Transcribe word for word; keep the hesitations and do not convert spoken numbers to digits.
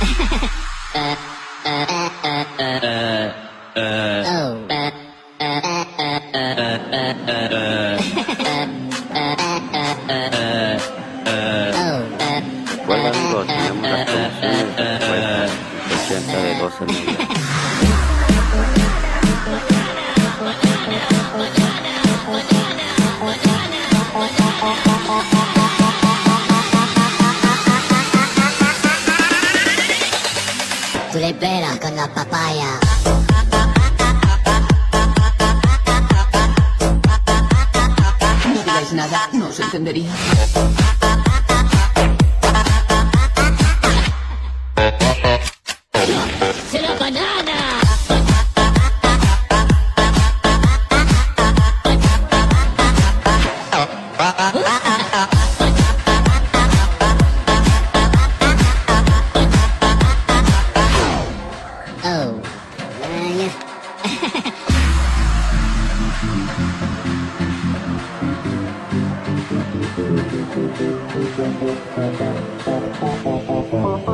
Recuerda, amigos, tenemos las promociones después ochenta de doce media. Tú le pelas con la papaya. No digáis nada, no os entendería. ¡Se la banana! Oh. Uh, yeah.